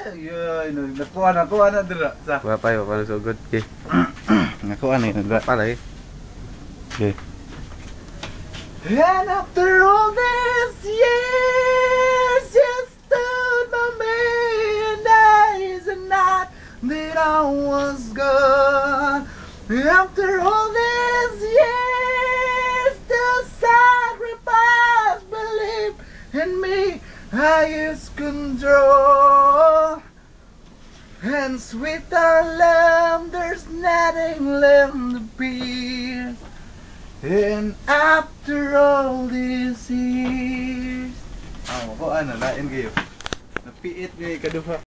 Yun, nakuha na dira. Sa. Wapay, wapay sugod. Okay. Nakuha na dira. Palay. Okay. And after all these years, you stood by me, and days and night that I was gone. After all these years, the sacrifice, believe in me, I use control. And sweeter love, there's nothing left to fear. And after all these years, makuha na, lain kayo. Napiit ni kaduha.